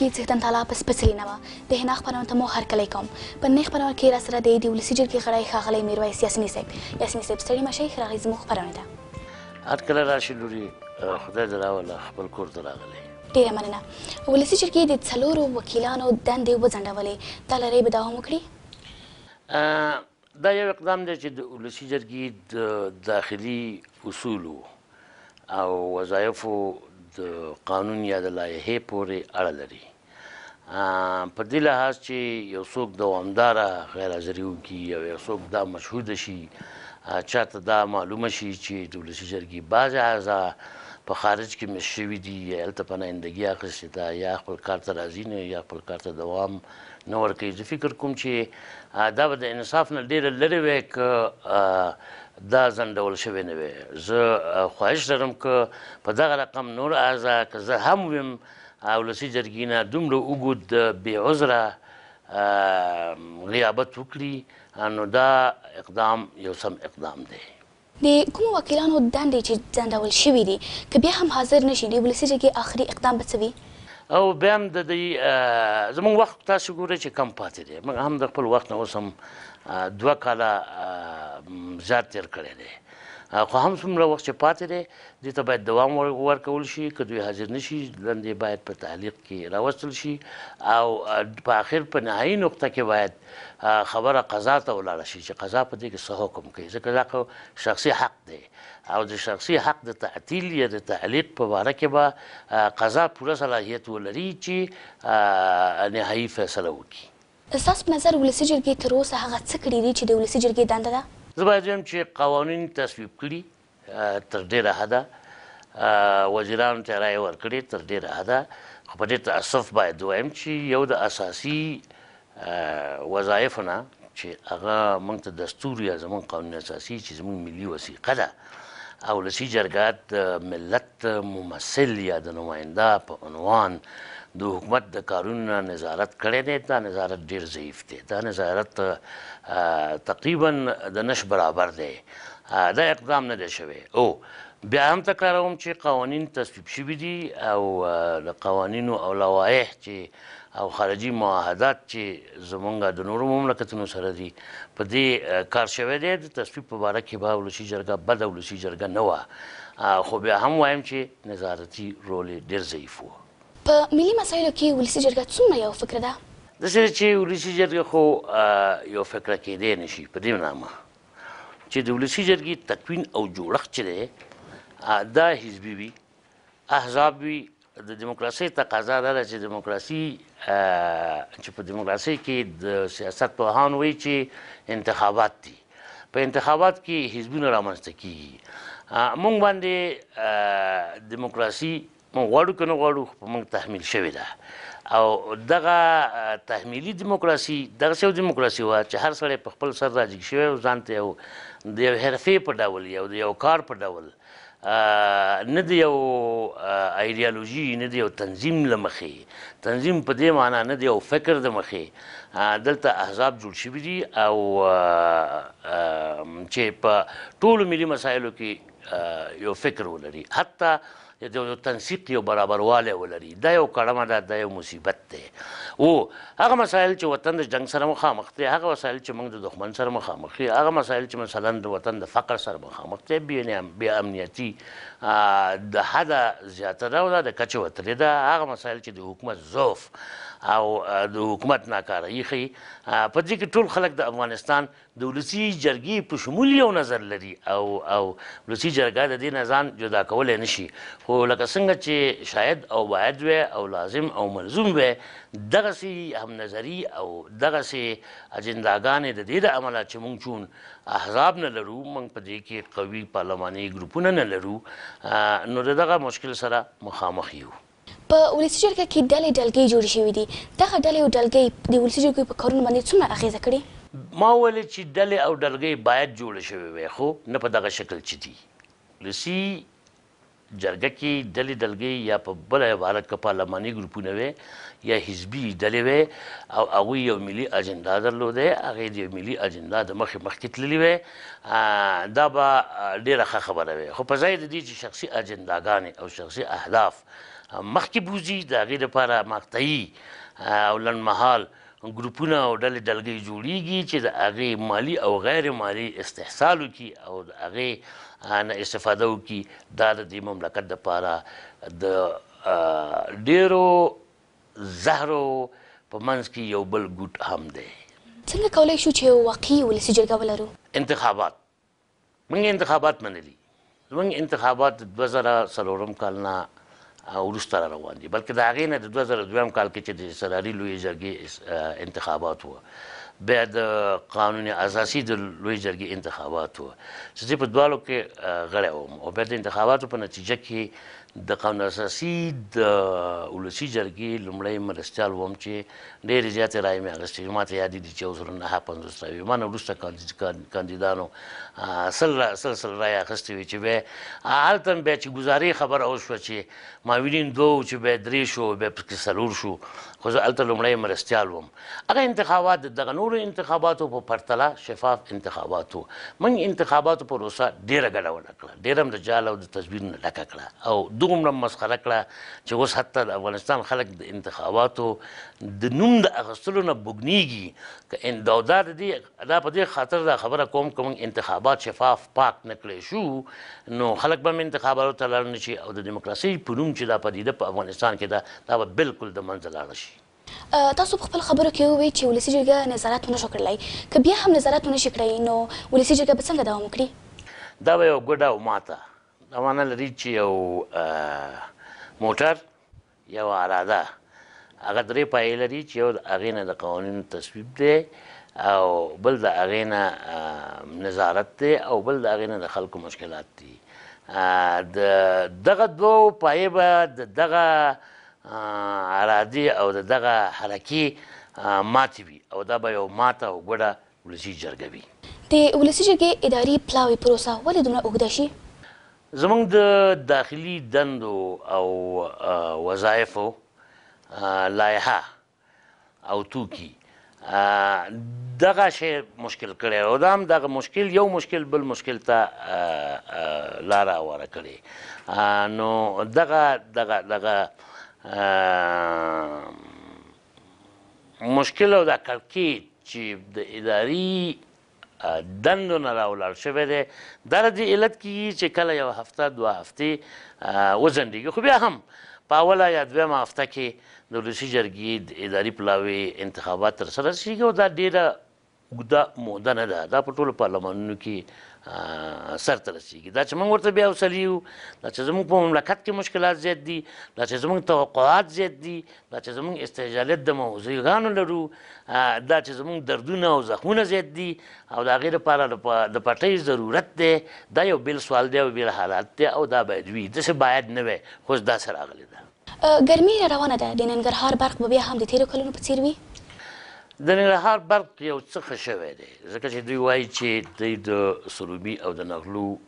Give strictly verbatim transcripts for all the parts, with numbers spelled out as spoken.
جرګې څښتن تعالی په سپېڅلې نامه د حنا خپرونې ته مو هرکلی کوم. په دې خپرونه کې راسره دی د ولسي جرګې غړی ښاغلی میرویس یاسیني صاحب. یاسیني صاحب ستړي مه شئ، ښه راغلئ زموږ خپرونې ته. هرکله راشي لورې، خدای دې راوله خپل کور ته راغلی. ډېره مننه. ولسي جرګې د څلورو وکیلانو دندې وځنډولې، تا لرئ به دوام وکړي؟ دا یو اقدام دی چې د ولسي جرګې د داخلي اصولو او وظایفو د قانون یا د لایحې پورې اړه لري. په دې لحاظ چې یو څوک دوامداره غیر حاضري وکړي او یو څوک دا مشهوده شي، چاته دا معلومه شي چې د ولسي جرګې بعضې اعضا په خارج کې مس شوي دي یا هلته په نمایندګي اخیستې ده یا خپل کار ته راځي نه یا خپل کار ته دوام نه ورکوي. زه فکر کوم چې دا به د انصاف نه ډېره لرې وی که دا ځنډول شوی نه وی. زه خواهش لرم که په دغه رقم نور اعضا که زه هم ویم ولسي جرګې نه دومره اوږد بې عذره غیابت وکړي، نو دا اقدام یو سم اقدام دی. د کومو وکیلانو دندې چې ځنډول شوي دي که بیا هم حاضر نه شي د ولسي جرګې آخري اقدام به څه وي؟ او بیا هم د دې زموږ وخت تاسو ګورئ چې کم پاتې دی. موږ هم د خپل وخت نه اوس هم دوه کاله زیات تېر کړی دی، خو هم څومره وخت چې پاتې دی دې ته باید دوام ورکول شي. که دوی حاضر نه شي دندې باید په تعلیق کې راوستل شي او په آخر په نهایي نقطه کې باید خبره قضا ته ولاړه شي چې قضا په دې کې څه حکم کوي، ځکه دا خو شخصي حق دی او د شخصي حق د تعطیل یا د تعلیق په باره کې به قضا پوره صلاحیت ولري چې نهایي فیصله وکړي. ستاسو په نظر ولسي جرګې تر اوسه هغه څه کړي دي چې د ولسي جرګې دنده ده؟ زه باید وایم چې قوانین تصویب کړي تر ډېره حده، وزیرانو ته رایې ورکړې تر ډېره حده، خو په دې تاسف باید ووایم چې یو د اساسي وظایفو نه چې هغه موږ ته دستور یا زموږ قانون اساسي چې زموږ ملي وثیقه ده او ولسي جرګه د ملت ممثل یا د نماینده په عنوان د حکومت د کارونو نظارت کړی دی. دا نظارت ډېر ضعیف دی، دا نظارت تقریبا د نش برابر دی. دا اقدام نه دی شوی. او بیا هم تکراروم چې قوانین تصویب شوي دي او د قوانینو او لوایح چې او خارجي معاهدات چې زمونږ د نورو مملکتونو سره دي په دې کار شوی دی. د تصویب په باره کې به ولسي جرګه بده ولسي جرګه نه وه، خو بیا هم وایم چې نظارتي رول یې ډېر ضعیف و. په ملي مسایلو کې ولسي جرګه څومره یو فکره ده؟ داسې چې ولسي جرګه خو یو فکره کېدی نه شي په دې نامه چې د ولسي جرګې تکوین او جوړښت چې دی دا حزبي وي، احزاب وي. د دیموکراسۍ تقاضا دا ده چې دیموکراسي چې په دیموکراسۍ کې د سیاست پوهان وایي چې انتخابات دي، په انتخابات کې حزبونه رامنځته کېږي. موږ باندې دیموکراسي موږ غواړو که نه غواړو په موږ تحمیل شوې ده او دغه تحمیلي دیموکراسي دغسې یو دیموکراسي وه چې هر سړی په خپل سر راجګ شوی او ځان ته یو د یو حرفې په ډول یا د یو کار په ډول نه د یو ایډیالوژي نه د یو تنظیم له مخې، تنظیم په دې معنا نه د یو فکر د مخې دلته احزاب جوړ شوي دي او چې په ټولو ملي مسایلو کې یو فکر ولري، حتی یو تنسیق یو برابروالی ولري. دا یو کړمه ده، دا یو مصیبت دی. او هغه مسایل چې وطن د جنګ سره مخامخ دی، هغه مسایل چې موږ د دښمن سره مخامخ یو، هغه مسایل چې مثلا د وطن د فقر سره مخامخ دی، بې امنیتي د حده زیاته ده او دا د کچې وتلې ده، هغه مسایل چې د حکومت ضعف او د حکومت ناکارهي ښیي. په دې کې ټول خلک د افغانستان د ولسي جرګې په شمول یو نظر لري او او ولسي جرګه د دې نه ځان جدا کولی نه شي. خو لکه څنګه چې شاید او باید وی او لازم او ملزوم وی، دغسې هم نظري او دغسې اجنداګانې د دې د عمله چې موږ چون احزاب نه لرو، موږ په دې کې قوي پارلماني ګروپونه نه لرو، نو د دغه مشکل سره مخامخ یو. په ولسي جرګه کې ډلې ډلګۍ جوړې شوي دي، دغه ډلې او ډلګۍ د ولسي جرګې په کارونو باندې څومره اغېزه کړې؟ ما وویل چې ډلې او ډلګۍ باید جوړې شوې وی، خو نه په دغه شکل چې دي. ولسي جرګه کې ډلې ډلګۍ یا په بله عبارت که پارلماني ګروپونه وی یا حزبي ډلې وی او هغوی یو ملي اجنډا درلودی، هغې د یو ملي اجنډا د مخې مخکې تللي وی، دا به ډېره ښه خبره وی. خو په ځای د دې چې شخصي اجنډاګانې او شخصي اهداف مخکې بوځي د هغې دپاره مقطعي او لنډمهال ګروپونه او ډلې ډلګۍ جوړیږي چې د هغې مالي او غیر مالي استحصال وکړي او د هغې نه استفاده وکړي. دا د دې مملکت دپاره د ډېرو زهرو په منځ کې یو بل ګوټ هم دی. څنګه کولی شو چې یو واقعي ولسي جرګه ولرو؟ انتخابات. موږ انتخابات منلي. زموږ انتخابات د دوه زره څلورم کال نه وروسته را روان دي، بلکې د هغې نه د دوه زره دویم کال کې چې د سراري لویې جرګې انتخابات وه، بیا د قانون اساسي د لویې جرګې انتخابات وه چې زه په دواړو کې غړی وم، او بیا د انتخاباتو په نتیجه کې د قانون اساسي د ولسي جرګې لومړی مرستیال وم چې ډېرې زیاتې رایې مې اخیستې. ما ته یاد دي چې یو سل نهه پنځوس رایې، ما نه وروسته کاندیدانو سل سل سل رایې اخیستې وې چې بیا هلته بیا چې ګزارې خبره وشوه چې معاونین دوه چې بیا درې شو، بیا پکې څلور شو، خو زه هلته لومړی مرستیال وم. هغه انتخابات د دغه نورو انتخاباتو په پرتله شفاف انتخابات وو. موږ انتخاباتو پروسه ډېره ګډوډه کړه، ډېره هم د جال او د تزویر نه ډکه کړه او دومره مسخره کړه چې اوس حتی د افغانستان خلک د انتخاباتو د نوم د اخیستلو نه بوږنېږي. دا د دې دا په دې خاطر دا خبره کوم که موږ انتخابات شفاف پاک نه کړی شو نو خلک به هم انتخاباتو ته لاړ نه شي او د دیموکراسۍ په نوم چې دا پدیده په افغانستان کې ده دا به بالکل د منځه لاړه شي. تاسو په خپل خبرو کې وویل چې ولسي جرګه نظارت ونه شو کړلی، که بیا هم نظارت ونه شي کړی نو ولسي جرګه به څنګه دوام وکړي؟ دا به یو ګډه او ماته دا معنی لري چې یو موټر یو اراده هغه درې پایې لري چې یو د هغې نه د قوانینو تصویب دی او بل د هغې نه نظارت دی او بل د هغې نه د خلکو مشکلات دي. د دغه دوو پایې به د دغه ارادي او د دغه حرکې ماتې وي او دا به یو ماته او ګډه ولسي جرګه وي. د ولسي جرګې اداري پلاوي پروسه ولې دومره اوږده شي؟ زموږ د داخلي دندو او وظایفو لایحه او توکي دغه شی مشکل کړی او دا هم دغه مشکل یو مشکل بل مشکل ته لاره هواره کړې. نو دغه دغه دغه مشکل او دا کړکېچ چې د اداري دندو نه راولاړ شوی دی دا د دې علت کېږي چې کله یو هفته دوه هفتې وځنډېږي، خو بیا هم په اوله یا دویمه هفته کې د ولسي جرګې د اداري پلاوي انتخابات ترسره کېږي او دا ډېره اوږده موده نه ده، دا په ټولو پارلمانونو کې سرته رسېږي. دا چې موږ ورته بیا حوصلې یو، دا چې زموږ په مملکت کې مشکلات زیات دي، دا چې زموږ توقعات زیات دي، دا چې زموږ استعجالیت د موضوعګانو لرو، دا چې زموږ دردونه او زخمونه زیات دي او د هغې لپاره د پټۍ ضرورت دی، دا یو بېل سوال دی او بېل حالات دی او دا باید وي. داسې باید نه وی، خو اوس داسې راغلی ده. ګرمي را روانه ده، د ننګرهار برق به بیا هم د تېرو کلونو په څېر وي؟ د ننګرهار برق یو څه ښه شوی دی ځکه چې دوی وایي چې دوی د سروبي او د نغلو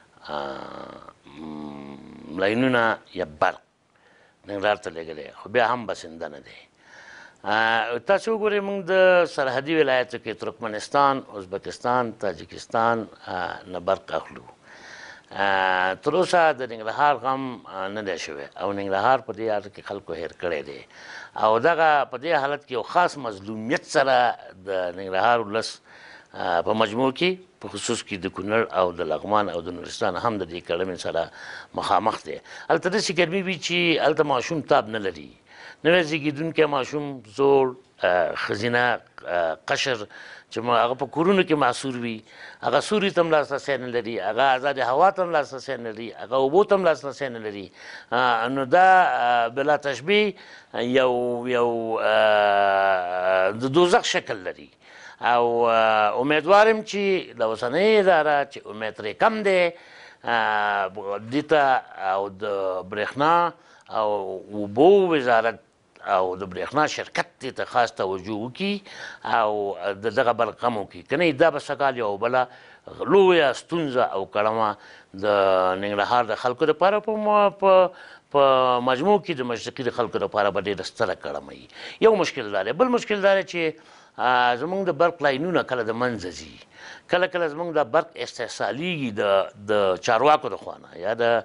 لاینونه یا برق ننګرهار ته لېږلی، خو بیا هم بسنده نه دی. تاسو وګورئ موږ د سرحدي ولایتو کې ترکمنستان، ازبکستان، تاجکستان نه برق اخلو. تر اوسه د ننګرهار غم نه دی شوی او ننګرهار په دې حالت کې خلکو هېر کړی دی او دغه په دې حالت کې یو خاص مظلومیت سره د ننګرهار ولس په مجموع کې په خصوص کې د کونړ او د لغمان او د نورستان هم د دې کړمې سره مخامخ دی. هلته داسې ګرمي وي چې هلته ماشوم تاب نه لري، نوی زیږېدونکی ماشوم زوړ ښځینه قشر چې هغه په کورونو کې محصور وي، هغه سوري ته هم لاسرسی نه لري، هغه آزادې هوا ته هم لاسرسی نه لري، هغه اوبو ته هم لاسرسی نه لري. نو دا بلا تشبیه یو یو د دوزخ شکل لري او امیدوار یم چې د اوسنۍ اداره چې امید ترې کم دی دې ته او د برېښنا او اوبو وزارت او د برېښنا شرکت دې ته خاص توجه وکړي او د دغه برق کم وکړي، که نه دا به سږکال یو بله لویه ستونزه او کړمه د ننګرهار د خلکو دپاره په په مجموع کې د مشرقي د خلکو دپاره به ډېره ستره کړمه وي. یو مشکل دا دی. بل مشکل دا دی چې زمونږ د برق لاینونه کله د منځه ځي، کله کله زمونږ د برق استحصالیږي د د چارواکو د خوا نه یا د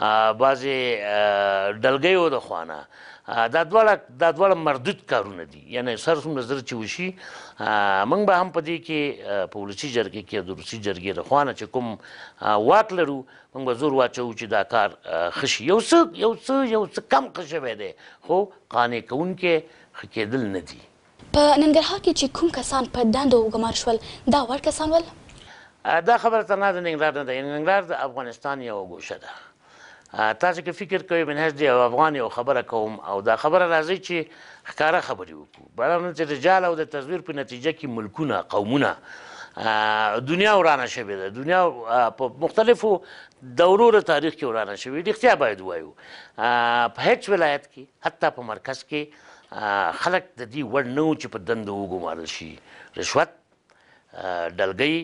بعضې ډلګیو د خوا نه. دا دواړه دا دواړه مردود کارونه دي، یعنې سر څومره زر چې وشي موږ به هم په دې کې په ولسي جرګې کې د روسي جرګې د خوا نه چې کوم واک لرو موږ به زور واچوو چې دا کار ښه شي. یو څه یو څه یو څه کم ښه شوی دی خو قانع کوونکی ښه کېدل نه دي. په ننګرهار کې چې کوم کسان په دندو وګمار شول دا وړ کسان ول؟ دا خبره تنها د ننګرهار نه ده، ننګرهار د افغانستان یوه ګوشه ده. تاسو که فکر کوئ من حیث د یو افغان یو خبره کوم او دا خبره راځي چې ښکاره خبرې وکړو، بلنه چې د جال او د تزویر په نتیجه کې ملکونه قومونه دنیا ورانه شوې ده، دنیا په مختلفو دورو د تاریخ کې ورانه شوې. رښتیا باید ووایو په هیڅ ولایت کې حتی په مرکز کې خلک د دې وړ نه وو چې په دندو وګمارل شي. رشوت، ډلګۍ،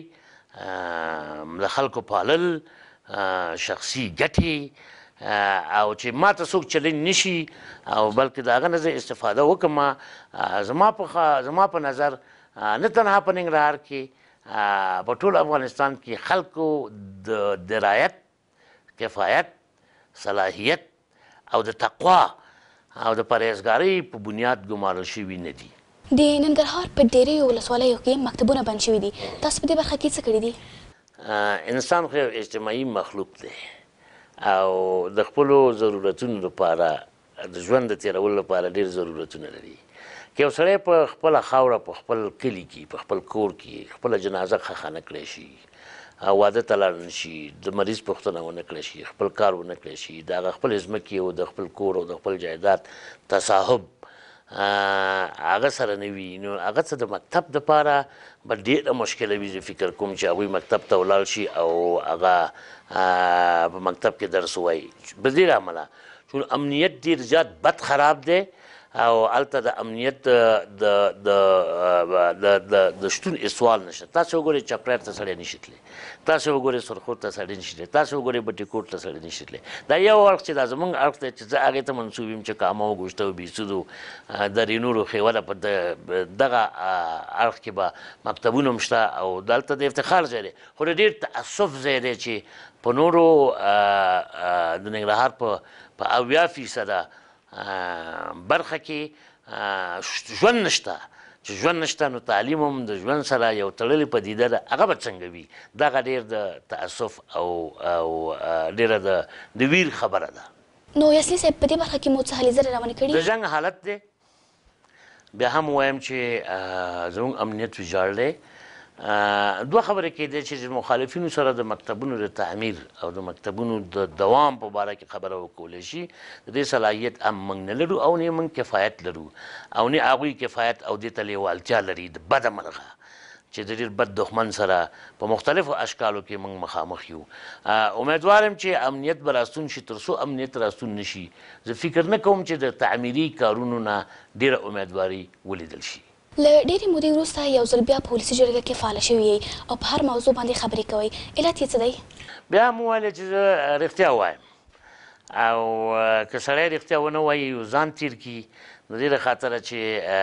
د خلکو پالل، شخصي ګټې او چې ماته څوک چلنج نشي او بلکې د هغه نه زه استفاده وکړم. زما په زما په نظر نه تنها په ننګرهار کې په ټول افغانستان کې خلکو د درایت، کفایت، صلاحیت او د تقوا او د پرهیزګارۍ په بنیاد ګمارل شوي نه دي. د ننګرهار په ډېریو ولسوالیو کې مکتبونه بند شوي دي، تاسو په دې برخه کې څه کړي دي؟ انسان خو یو اجتماعي مخلوق دی او د خپلو ضرورتونو لپاره د ژوند د تېرولو لپاره ډېر ضرورتونه لري. که یو سړی په خپله خاوره په خپل کلي کې په خپل کور کې خپله جنازه ښخه نه کړی شي، واده ته لاړ نه شي، د مریض پوښتنه ونه کړی شي، خپل کار ونه کړی شي، د هغه خپلې ځمکې او د خپل کور او د خپل جایداد تصاحب هغه سره نه وي، نو هغه څه د مکتب دپاره به ډېره مشکله وي. زه فکر کوم چې هغوی مکتب ته ولاړ شي او هغه په مکتب کې درس ووایي. په دې له امله چون امنیت ډېر زیات بد خراب دی او هلته د امنیت د شتون سوال نشته. تاسو وګورئ چپرهار ته سړی نشي تللی، تاسو وګورئ سرخور ته سړی نشي تللی، تاسو وګورئ بټي کوټ ته سړی نشي تللی. دا یو اړخ چې دا زموږ اړخ دی چې زه هغې ته منسوب یم چې کامه و ګوشته و بیسودو درې نورو خیوله په دغه اړخ کې به مکتبونه هم شته او دلته د افتخار ځای دی، خو د ډېر تاسف ځای دی چې په نورو د ننګرهار په اویا فیصده برخه کې ژوند نشته. چې ژوند نشته نو تعلیم هم د ژوند سره یو تړلې پدیده ده، هغه به څنګه وي؟ دغه ډېر د تاسف او او ډېره د ویر خبره ده. نو یاسین صاحب په دې برخه کې مو څه هلې ځلې روانې کړي؟ د جنګ حالت دی، بیا هم وایم چې زموږ امنیت ویجاړ دی. دوه خبرې کېدی چې د مخالفینو سره د مکتبونو د تعمیر او د مکتبونو د دوام په باره کې خبره وکولی شي. د دې صلاحیت هم موږ نه لرو او نه موږ کفایت لرو او نه هغوی کفایت او دې ته لیوالتیا لري د بده مرغه چې د ډېر بد دښمن سره په مختلفو اشکالو کې موږ مخامخ یو. امیدوار یم چې امنیت به راستون شي. تر څو امنیت راستون نه شي زه فکر نه کوم چې د تعمیري کارونو نه ډېره امیدواري ولیدل شي. له ډېرې مودې وروسته یو ځل بیا په ولسي جرګه کې فعاله شوي یئ او په هر موضوع باندې خبرې کوئ، علت یې څه دی؟ بیا هم وویله چې زه رښتیا ووایم او که سړی رښتیا ونه وایي یو ځان تیر کړي د دې له خاطره چې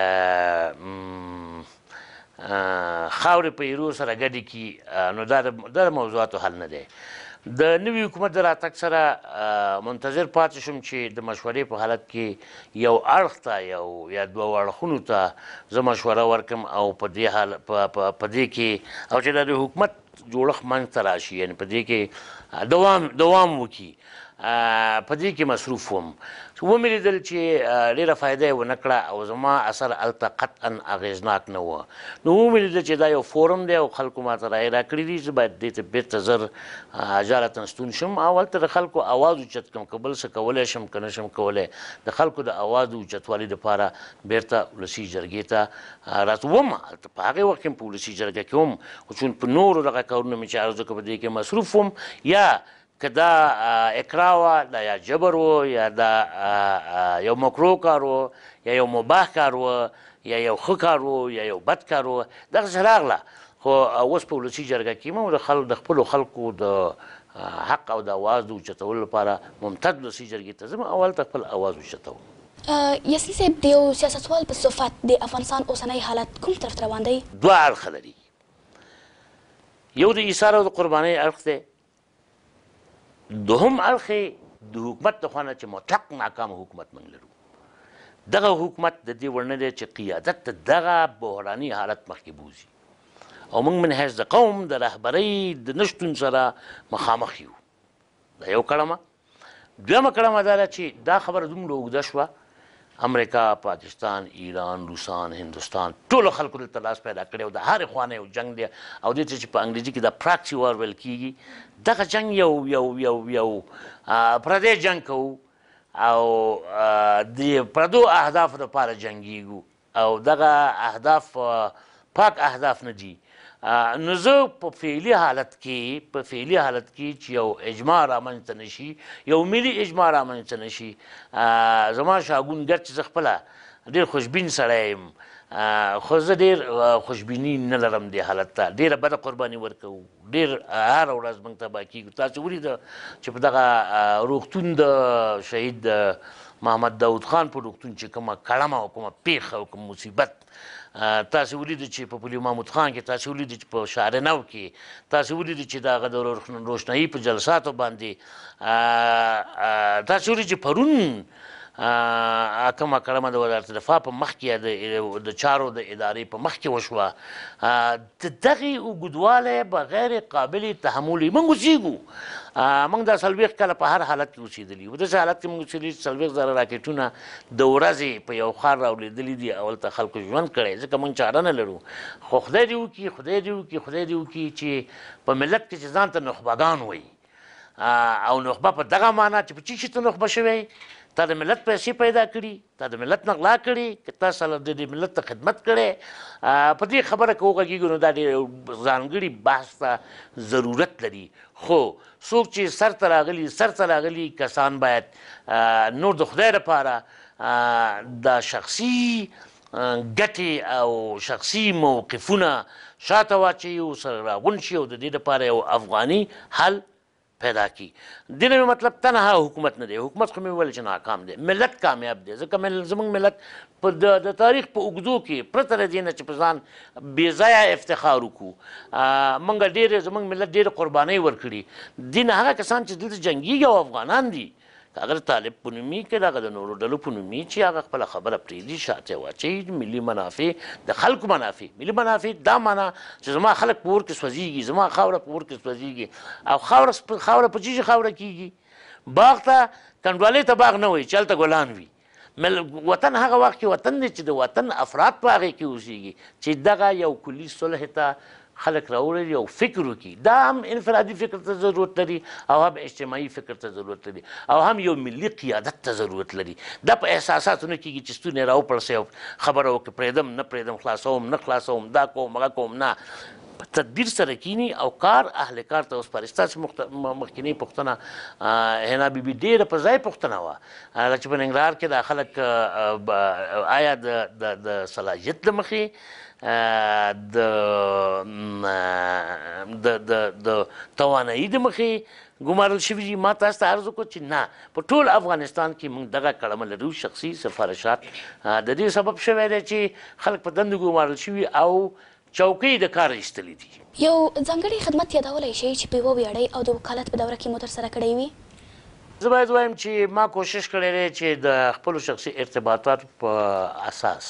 خاورې په ایرو سره ګډې کړي نو دا د موضوعاتو حل نه دی. د نوي حکومت د راتګ سره منتظر پاتې شوم چې د مشورې په حالت کې یو اړخ ته یو یا دوه اړخونو ته زه مشوره ورکړم او په دې حال په دې کې او چې د حکومت جوړښت منځ ته راشي، یعنې په دې کې دوام دوام وکړي، په دې کې مصروف وم. ومې لیدل چې ډېره فایده یې ونه کړه او زما اثر هلته قطعا اغېزناک نه و. نو ومې لیدل چې دا یو فورم دی او خلکو ماته رایې راکړي دي، زه باید دې ته بېرته زر جالتن ستون شم او هلته د خلکو اواز اوچت کړم. که بل څه کولی شم که نه شم کولی د خلکو د اواز اوچتوالي دپاره بېرته ولسي جرګې ته راتوم. هلته په هغې وخت کې هم په ولسي جرګه کې هم خو چون په نورو دغه کارونو مې چې عرض وکړه په دې کې مصروف وم، یا که دا اکراه وه دا یا جبر و یا دا یو مکروه کار و یا یو مباح کار و یا یو ښه کار و یا یو بد کار و، دغسې راغله. خو اوس په ولسي جرګه کې م د خپلو خلکو د حق او د اواز د اوچتولو لپاره ممتد ولسي جرګې ته ځم او هلته خپل اواز اوچتوم. یاسین صاحب د یو سیاستوال په صفت د افغانستان اوسنی حالت کوم طرف ته روان دی؟ دوه اړخه لري. یو د ایثار او د قربانۍ اړخ دی، دوهم اړخ یې د حکومت د خوا نه چې مطلق ناکام حکومت موږ لرو. دغه حکومت د دې وړ نه دی چې قیادت د دغه بحراني حالت مخکې بوځي او موږ من حیث د قوم د رهبرۍ د نشتون سره مخامخ یو. دا یو کړمه. دویمه کړمه دا ده چې دا خبره دومره اوږده شوه، امریکا، پاکستان، ایران، روسان، هندوستان ټولو خلکو دلته لاس پیدا کړی او د هرې خوا نه یو جنګ دی او دې ته چې په انګریزي کې د پراکسي وار ویل کېږي، دغه جنګ یو یو یو یو پردی جنګ کوو او د پردو اهدافو دپاره جنګیږو او دغه اهداف پاک اهداف نه دي. نو زه په فعلي حالت کې په فعلي حالت کې چې یو اجماع رامنځته نه شي، یو ملي اجماع رامنځته نه شي، زما شاګون ګر چې زه خپله ډېر خوشبین سړی یم خو زه ډېر خوشبیني نه لرم دې حالت ته. ډېره بده قرباني ورکوو، ډېر هره ورځ موږ تباه کېږو. تاسو ولیده چې په دغه روغتون د شهید محمد داود خان په روغتون چې کومه کړمه او کومه پیښه او کوم مصیبت، تاسو ولیدو چې په پولي محمود خان کې، تاسو ولیدو چې په شهرنو کې، تاسو ولیدو چې د هغه د روشنایي په جلساتو باندې، تاسو ولیدو چې پرون کومه کړمه د وزارت دفاع په مخ کې د چارو د ادارې په مخ کې وشوه. د دغې اوږدوالی بغیر قابل تحمل موږ اوسېږو. موږ دا څلوېښت کاله په هر حالت کې اوسېدلي یو. داسې حالت کې موږ اوسېدلي چې څلوېښت زره راکېټونه د ورځې په یو ښار راولېدلي دي او هلته خلکو ژوند کړی، ځکه موږ چاره نه لرو. خو خدای دې وکړي خدای دې وکړي خدای دې وکړي چې په ملت کې چې ځان ته نخبګان وایي او نخبه په دغه معنا چې په چی شي ته نخبه شوی، تا د ملت پیسې پیدا کړي، تا د ملت نه غلا کړي، که تا سره د دې ملت ته خدمت کړی، په دې خبره که وغږېږو نو دا ډېر ځانګړي بحث ته ضرورت لري. خو څوک چې سر ته راغلي سر ته راغلي کسان باید نور د خدای لپاره دا شخصي ګټې او شخصي موقفونه شاته واچوي او سره راغونډ شي او د دې لپاره یو افغاني حل پیدا کی. دې نه مطلب تنها حکومت نه دی، حکومت خو مې وویل چې ناکام دی، ملت کامیاب دی. ځکه زموږ ملت په د تاریخ په اوږدو کې پرته له دې نه چې په ځان بې ځایه افتخار وکړو، موږ ډېرې زموږ ملت ډېرې قربانۍ ورکړي. دې نه هغه کسان چې دلته جنګېږي او افغانان دي، که هغه د طالب په نوم وي، که د هغه د نورو ډلو په نوم وي، چې هغه خپله خبره پرېږدي شاته واچوي. ملي منافع د خلکو منافع، ملي منافع دا معنا چې زما خلک په اور کې سوځېږي، زما خاوره په اور کې سوځېږي. او خاوره خاوره په چیزې خاوره کېږي؟ باغ ته کنډوالۍ ته باغ نه وایي چې هلته ګلان وي. وطن هغه وخت کې وطن دی چې د وطن افراد په هغې کې اوسېږي، چې دغه یو کلي صلح ته خلک راوړي او فکر وکړي. دا هم انفرادي فکر ته ضرورت لري او هم اجتماعي فکر ته ضرورت لري او هم یو ملي قیادت ته ضرورت لري. دا په احساساتو نه کېږي چې ستونی راوپړسئ او خبره وکړي پرېږدم نه پرېږدم، خلاصوم نه خلاصوم، دا کوم هغه کوم. نه، په تدبیر سره کینی او کار اهل کار ته وسپاري. ستاسو مخکینۍ پوښتنه هنا بیبي ډېره په ځای پوښتنه وه چې په ننګرهار کې دا خلک آیا د صلاحیت له مخې د توانایي د مخې ګمارل شوي دي؟ ما تاسو ته عرض وکړو چې نه، په ټول افغانستان کې موږ دغه کړمه لرو. شخصي سفارشات د دې سبب شوی دی چې خلک په دندو ګمارل شوي او چوکۍ د کار ایستلي دي. یو ځانګړی خدمت یادولی شئ چې په یوه ویاړۍ او د وکالت په دوره کې مو ترسره کړی وي؟ زه باید ووایم چې ما کوشش کړی دی چې د خپلو شخصي ارتباطاتو په اساس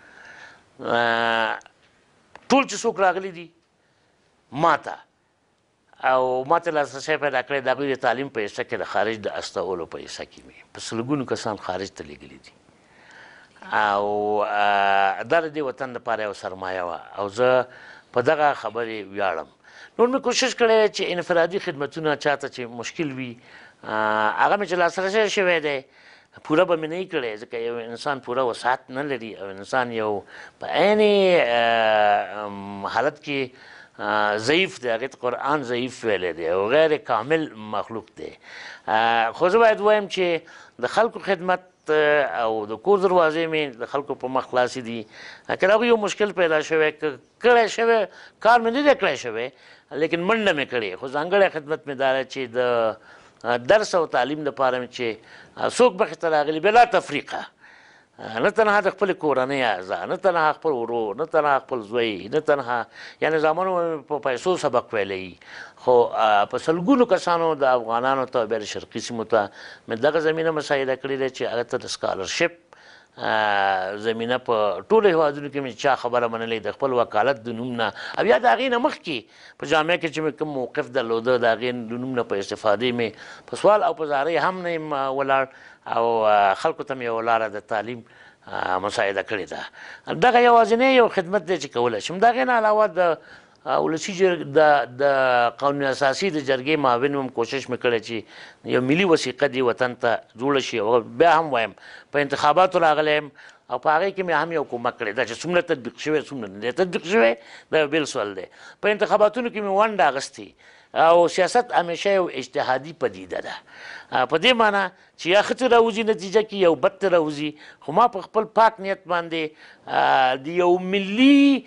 ټول چې څوک راغلي دي ما ته او ما ته لاسرسی پیدا کړی د هغوی د تعلیم په حصه کې د خارج د استولو په حصه کې مې په سلګونو کسان خارج ته لیږلي دي او دا د دې وطن لپاره یو سرمایه وه او زه په دغه خبرې ویاړم. نور مې کوشش کړی چې انفرادي خدمتونه چاته چې مشکل وي هغه مې چې لاسرسی شوی دی پوره به مې نه کړی، ځکه یو انسان پوره وسعت نه لري او انسان یو په عین حالت کې ضعیف دی، هغې ته قرآن ضعیف ویلی دی او غیر کامل مخلوق دی. خو زه باید ووایم چې د خلکو خدمت او د کور دروازې مې د خلکو په مخ خلاصې دي. که د هغوی یو مشکل پیدا شوی که کړی شوی کار مې نه دی کړی شوی لیکن منډه مې کړې، خو ځانګړی خدمت مې دا دی چې د درس او تعلیم لپاره مې چې څوک مخې ته راغلي بلا تفریقه نه تنها د خپل کورنۍ اعضا، نه تنها خپل ورور، نه تنها خپل زوی، نه تنها یعنې زامنو په پیسو سبق ویلی، خو په سلګونو کسانو د افغانانو ته بیا د شرقي سیمو ته مې دغه زمینه مساعده کړې ده چې هغه ته د سکالرشپ زمینه په ټولو هېوادونو کې مې چا خبره منلې د خپل وکالت د نوم نه او یا د هغې نه مخکې په جامعه کې چې مې کوم موقف درلوده د هغې د نوم نه په استفادې مې په سوال او په زارۍ هم نه یم ولاړ او خلکو ته مې یوه لاره د تعلیم مساعده کړې ده. دغه یوازینی یو خدمت دی چې کولی شم. د هغې نه علاوه د ولسي د د قانون اساسي د جرګې معاون هم کوشش مې کړی چې یو ملي وثیقه دې وطن ته جوړه شي او بیا هم وایم په انتخاباتو راغلی یم او په هغې کې مې هم یو کومک کړی دا چې څومره تطبیق شوی څومره نه دی تطبیق شوی دا یو بېل سوال دی. په انتخاباتونو کې مې ونډه اخیستې او سیاست همیشه یو اجتهادي پدیده ده په دې معنی چې یا ښه ته راوځي نتیجه کې یو بد ته راوځي، خو ما په خپل پاک نیت باندې د یو ملي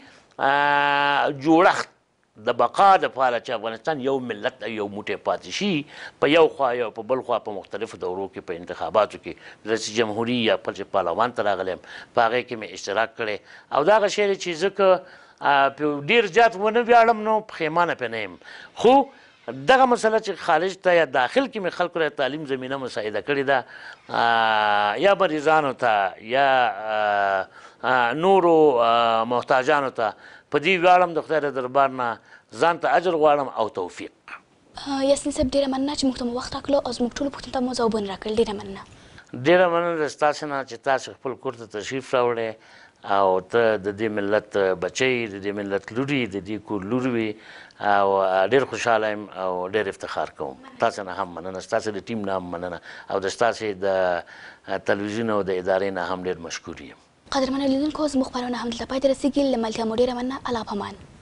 جوړښت د بقا دپاره چې افغانستان یو ملت یو موټی پاتې شي په یو خوا یو په بل خوا په مختلفو دورو کې په انتخاباتو کې د رئیس جمهوري یا خپل چې پارلمان ته راغلی یم په هغې کې مې اشتراک کړی او دا هغه شی دی چې زه که په ډېر زیات ونه ویاړم نو پښیمانه پرې نه یم، خو دغه مسله چې خارج ته یا داخل کې مې خلکو ته تعلیم زمینه مساعده کړې ده یا مریضانو ته یا نورو محتاجانو ته په دې ویاړم د خدای د دربار نه ځان ته اجر غواړم او توفیق. یاسین صاحب ډېره مننه چې موږ ته مو وخت راکړلو او زموږ ټولو پوښتنو ته مو ځوابونه راکړل. ډېره مننه. ډېره مننه د ستاسې نه چې تاسې خپل کور ته تشریف راوړی او ته د دې ملت بچی د دې ملت لور یې د دې کور لور وي او ډېر خوشحاله یم او ډېر افتخار کوم. تاسې نه هم مننه، ستاسې د ټیم نه هم مننه او د ستاسې د تلویزیون او د ادارې نه هم ډېر مشکور یم. قدرمنو لیدونکو زموږ خپرونه همدلته پای ته رسیږي. له ملتیا مو ډېره مننه. الله پامان.